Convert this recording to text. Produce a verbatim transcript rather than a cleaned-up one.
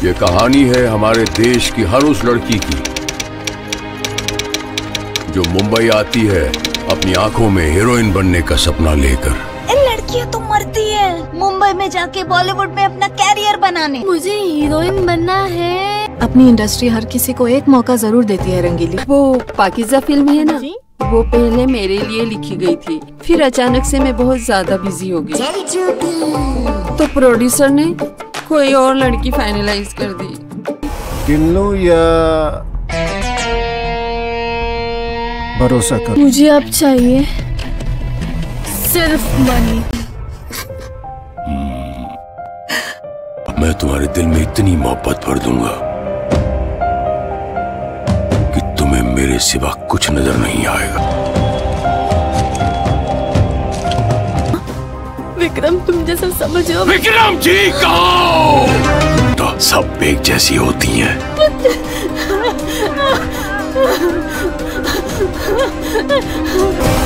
ये कहानी है हमारे देश की हर उस लड़की की जो मुंबई आती है अपनी आंखों में हीरोइन बनने का सपना लेकर। लड़कियां तो मरती है मुंबई में जाके बॉलीवुड में अपना कैरियर बनाने। मुझे हीरोइन बनना है। अपनी इंडस्ट्री हर किसी को एक मौका जरूर देती है रंगीली। वो पाकिज़ा फिल्म है ना, वो पहले मेरे लिए लिखी गई थी, फिर अचानक से मैं बहुत ज्यादा बिजी हो गई तो प्रोड्यूसर ने कोई और लड़की फाइनलाइज कर दी। किन्नू या भरोसा कर। मुझे अब चाहिए सिर्फ मनी। मैं तुम्हारे दिल में इतनी मोहब्बत भर दूंगा कि तुम्हें मेरे सिवा कुछ नजर नहीं आएगा। विक्रम, तुम जैसा समझो। विक्रम जी कहो तो सब एक जैसी होती हैं। Ha ha ha!